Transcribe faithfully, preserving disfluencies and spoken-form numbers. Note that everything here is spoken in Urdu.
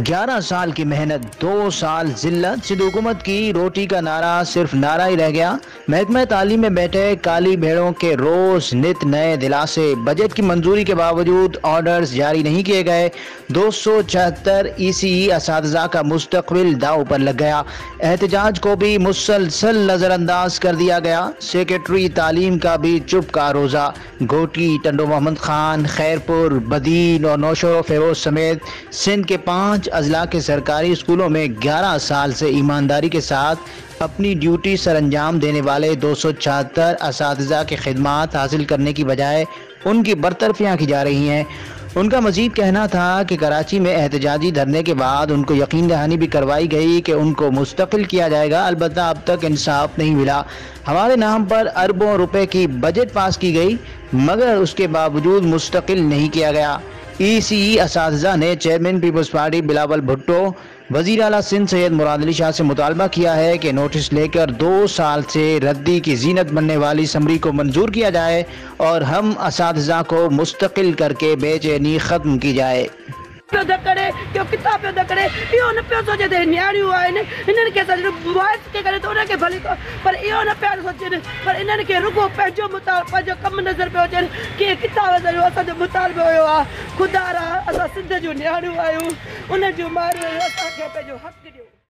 گیارہ سال کی محنت، دو سال ذلت، سندھ حکومت کی روٹی کا نعرہ صرف نعرہ ہی رہ گیا۔ محکمہ تعلیم میں بیٹھے کالی بھیڑوں کے روز نت نئے دلاسے، بجٹ کی منظوری کے باوجود آرڈرز جاری نہیں کیے گئے۔ دو سو چھہتر ای سی ای اساتذہ کا مستقبل داؤ پر لگ گیا۔ احتجاج کو بھی مسلسل نظر انداز کر دیا گیا۔ سیکرٹری تعلیم کا بھی چپ کا روزہ۔ گھوٹی، ٹنڈو محمد خان، خیرپور، بدین اور نوشہر و فیروز سمیت سندھ کے پانچ اضلاع کے سرکاری اسکولوں میں گیارہ سال سے ایمانداری کے ساتھ اپنی ڈیوٹی سر انجام دینے والے دو سو چھہتر اساتذہ کی خدمات حاصل کرنے کی بجائے ان کی برطرفیاں کی جا رہی ہیں۔ ان کا مزید کہنا تھا کہ کراچی میں احتجاجی دھرنے کے بعد ان کو یقین دہانی بھی کروائی گئی کہ ان کو مستقل کیا جائے گا، البتہ اب تک انصاف نہیں ملا۔ ہمارے نام پر اربوں روپے کی بجٹ پاس کی گئی مگر اس کے باوجود مستقل نہیں کیا گیا۔ ای سی ای اساتذہ نے چیئرمین پیپلز پارٹی بلاول بھٹو، وزیر اعلیٰ سندھ سید مراد علی شاہ سے مطالبہ کیا ہے کہ نوٹس لے کر دو سال سے ردی کی زینت بننے والی اسمبلی کو منظور کیا جائے اور ہم اساتذہ کو مستقل کر کے بے چینی ختم کی جائے۔ پہ دکڑے کہ کتاب پہ دکڑے ایو نہ پیو سوچے تے نیاڑیوں آئن انہن کے سجو وائس کے کرے تو انہن کے بھلی پر ایو نہ پیار سوچے پر انہن کے رکو پنجو مطالبہ پنجو کم نظر پہ ہوچن کہ کتاب سجو اسا جو مطالبہ ہویا خدا را اسا سندھ جو نیاڑیوں آیو انہن جو مارو اسا کے پنجو حق ڈیو۔